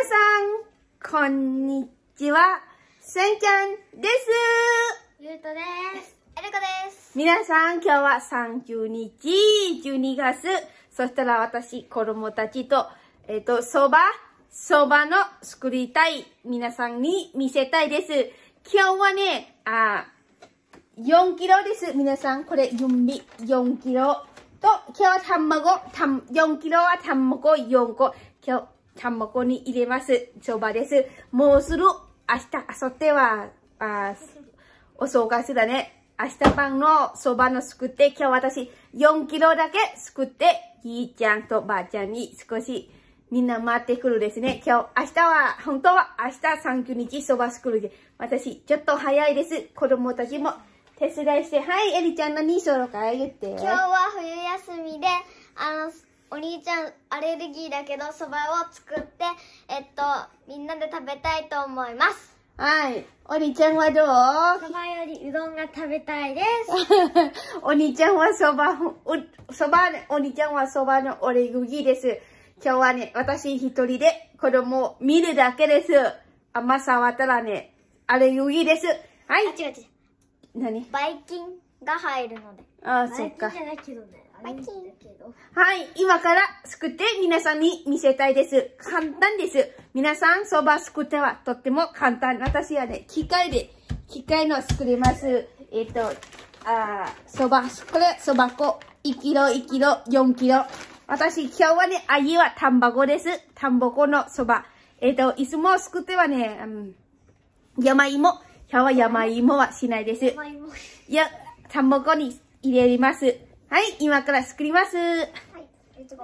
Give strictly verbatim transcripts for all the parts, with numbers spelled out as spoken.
さん、こんにちは。せんちゃんです。 ゆうとです。えりこです。 皆さん、今日はさんじゅうにち、じゅうにがつ。そしたら私、子供たちと、えっと、そば、そばの作りたい、皆さんに見せたいです。今日はね、あ、よんキロです。皆さん、これ、指よんキロ。と、今日は卵、たよんキロは卵よんこ。今日、卵に入れます。そばです。もうすぐ、明日、明後日は、あ、お正月だね。明日晩のそばの作って、今日私よんキロだけ作って、じいちゃんとばあちゃんに少しみんな待ってくるですね。今日、明日は、本当は明日さんじゅうにちそば作るで。私、ちょっと早いです。子供たちも手伝いして。はい、エリちゃん何しようか言って。 今日は冬休みで、あの、お兄ちゃんアレルギーだけどそばを作って、えっと、みんなで食べたいと思います。 はい。お兄ちゃんはどう？ そばよりうどんが食べたいです。 お兄ちゃんはそば、そば、お兄ちゃんはそばのアレルギーです。今日はね、私一人で子供を見るだけです。甘さはたらね、アレルギーです。はい。 あ、違う違う。 何？ ばい菌が入るので。 ああ、そっか。 ばい菌じゃないけどね。ばい菌だけど。 はい。今から作って皆さんに見せたいです。簡単です。皆さん、そば作ってはとっても簡単。私はね、機械で、機械の作ります。えっと、あそば、これ、そば粉、いちキロ、いちキロ、よんキロ。私、今日はね、味は卵です。卵のそば。えっと、いつも作ってはね、うん、山芋。今日は山芋はしないです。 山芋。 いや、卵に入れます。はい、今から作ります。はい、 レッツゴー。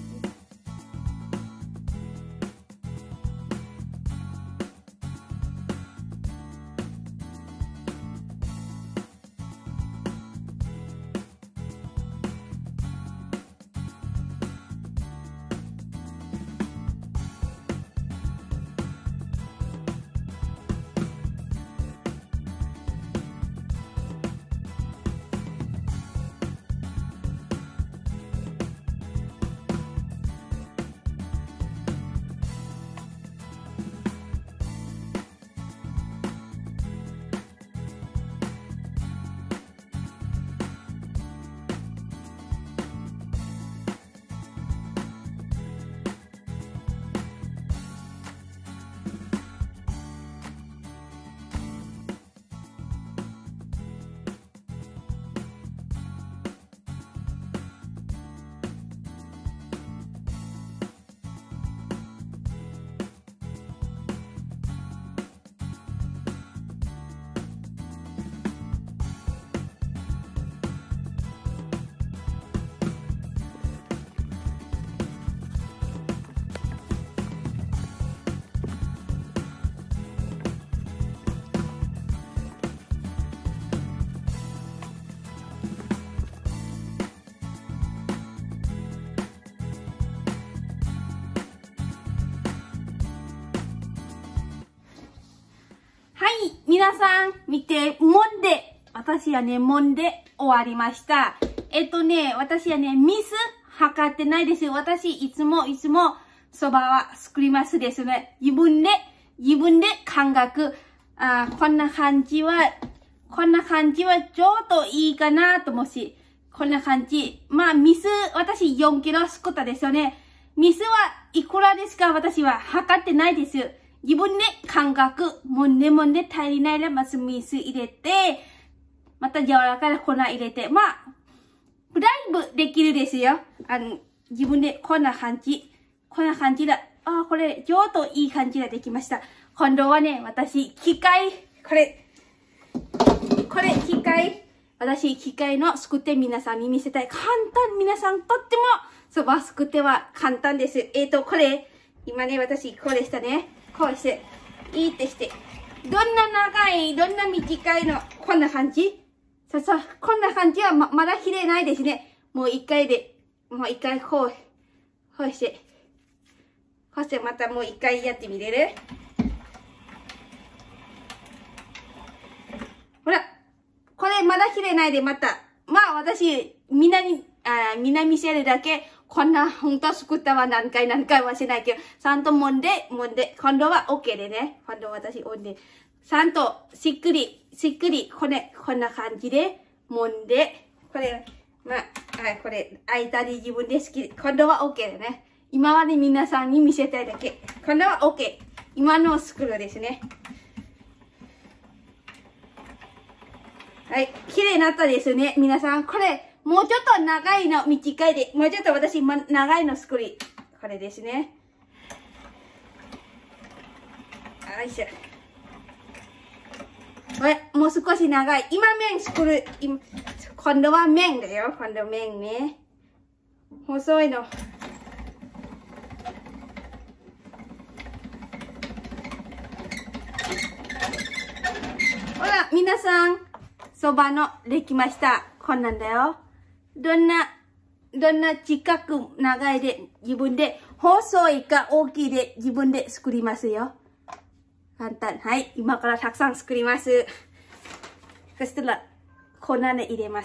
皆さん、見て、もんで、私はね、もんで終わりました。えっとね、私はね、水測ってないです。私、いつも、いつも、そばは作りますですね。自分で、自分で感覚、あこんな感じは、こんな感じはちょっといいかなと思うし、こんな感じ。まあ、水、私よんキロ作ったですよね。水はいくらですか？私は測ってないです。自分で感覚、もんでもんで足りないらまず水入れて、また柔らかい粉入れて、まあ、だいぶできるですよ。あの、自分でこんな感じ、こんな感じだ。あ、これ、ちょっといい感じができました。今度はね、私、機械、これ、これ、機械、私、機械の作って皆さんに見せたい。簡単、皆さんとっても、そば作っては簡単です。えっと、これ、今ね、私、これしたね。こうして、いいってして、どんな長い、どんな短いの、こんな感じ？ささ、こんな感じはま、まだ切れないですね。もう一回で、もう一回こう、こうして、こうしてまたもう一回やってみれる？ほら、これまだ切れないでまた、まあ私、みんなに、あみんな見せるだけ、 こんな、ほんと作ったは何回何回はしないけど、ちゃんと揉んで、揉んで、今度は OK でね。今度私揉んで、ちゃんとしっくり、しっくり、これ、こんな感じで揉んで、これ、まあ、はい、これ、開いたり自分で好き、今度は OK でね。今まで皆さんに見せたいだけ。今度は OK。今のスクールですね。はい、綺麗になったですね。皆さん、これ、もうちょっと長いの、短いで、もうちょっと私、ま、長いの作り。これですね。よいしょ。これ、もう少し長い。今麺作る。今今度は麺だよ。今度麺ね。細いの。ほら、皆さん。そばのできました。こんなんだよ。どんな、どんな近く長いで自分で、細いか大きいで自分で作りますよ。簡単。はい。今からたくさん作ります。そしたら、粉で入れます。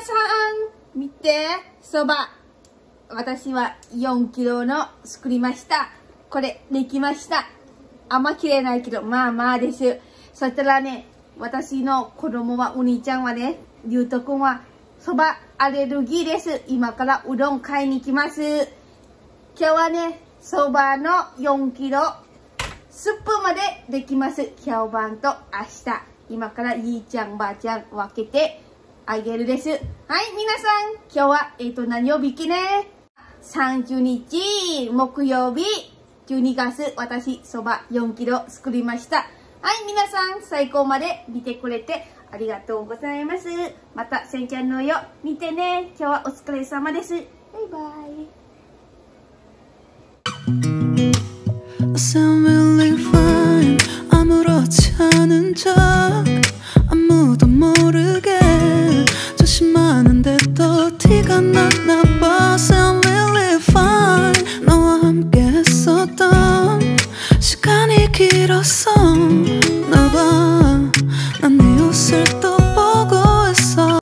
さん、見て、そば。私はよんキロの作りました。これ、できました。あんま切れないけど、まあまあです。そしたらね、私の子供は、お兄ちゃんはね、りゅうとくんは、そばアレルギーです。今からうどん買いに行きます。今日はね、そばのよんキロ、スープまでできます。今日晩と明日。今からじいちゃん、ばあちゃん分けてあげるです。はい、皆さん、今日は、えっと、何曜日きねさんじゅうにち、木曜日、じゅうにがつ、私、そばよんキロ作りました。はい、皆さん、最高まで見てくれてありがとうございます。また、せんちゃんのよ、見てね。今日はお疲れ様です。バイバイ。 I sound really fine. 아무렇지 않은 척 아무도 모르게 조심하는데 또 티가 났나 봐. Sound really fine. 너와 함께 했었던 시간이 길었어 나 봐. 난 네 옷을 또